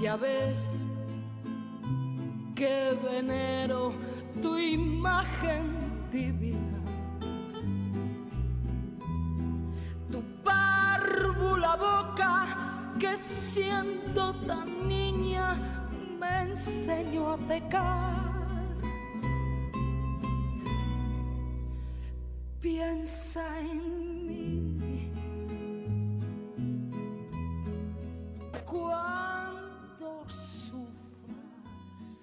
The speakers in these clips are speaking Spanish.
Ya ves que venero tu imagen divina, tu párvula boca que siendo tan niña me enseñó a pecar. Piensa en mí cuando sufras.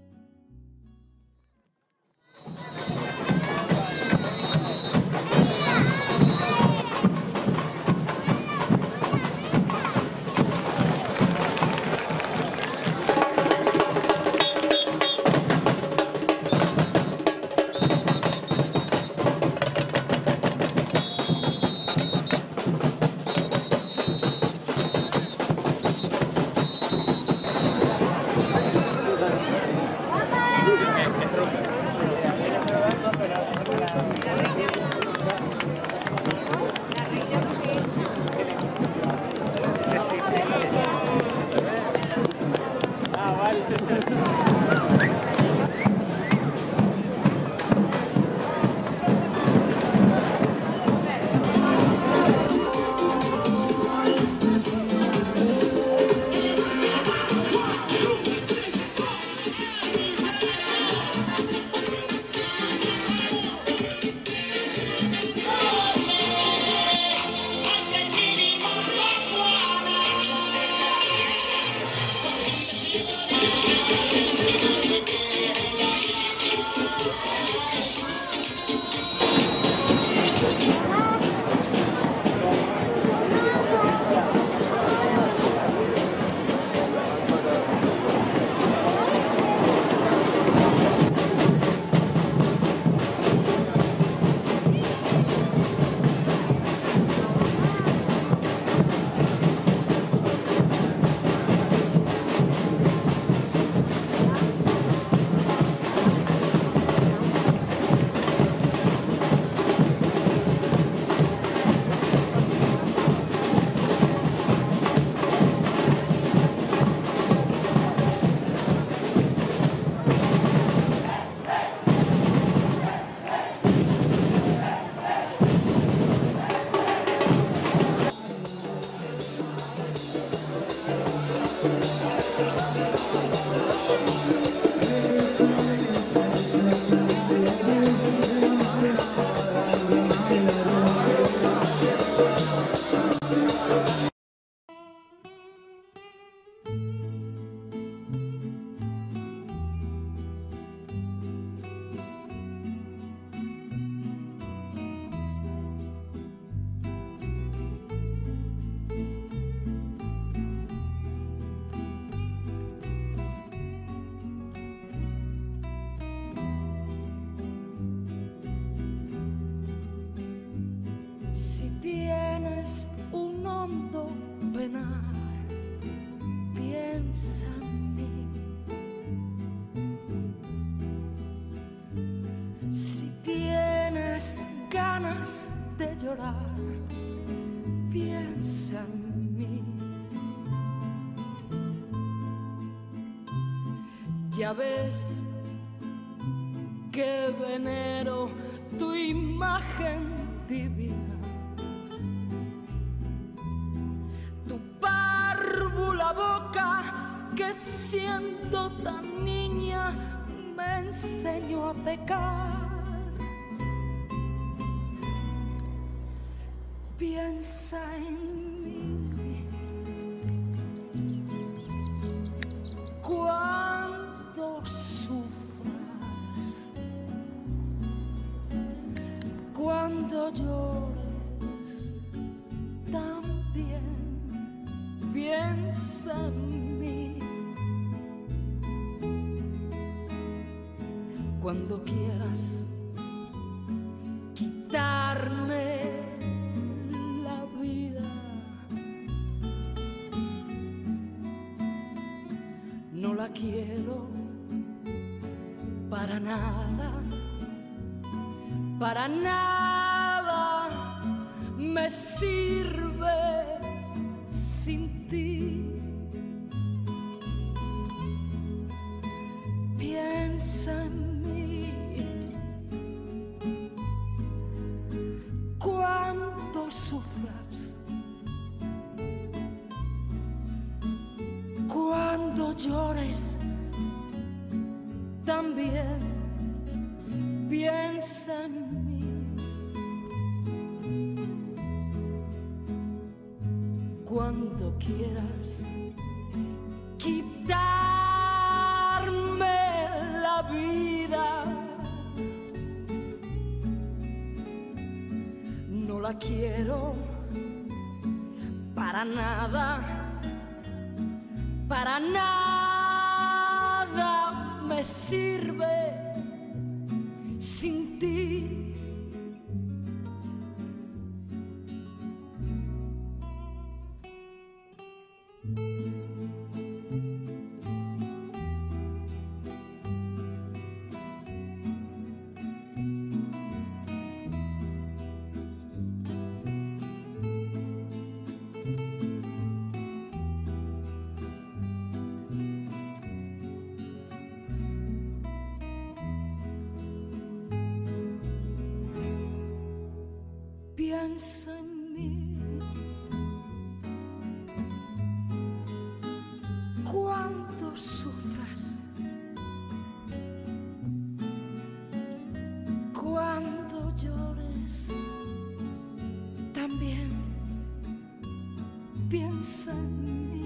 Si tienes un hondo penar, piensa en mí. Si tienes ganas de llorar, piensa en mí. Ya ves que venero tu imagen divina, tu párvula boca que siendo tan niña me enseñó a pecar. Piensa en mí cuando sufras, cuando llores también. Piensa en mí cuando quieras quitarme la vida. No la quiero para nada, para nada me sirve sin ti. cuando sufras, cuando llores, también piensa en mí. Cuando quieras quitarme la vida, no la quiero para nada, para nada me sirve sin ti. Piensa en mí cuando sufras, cuando llores, también piensa en mí.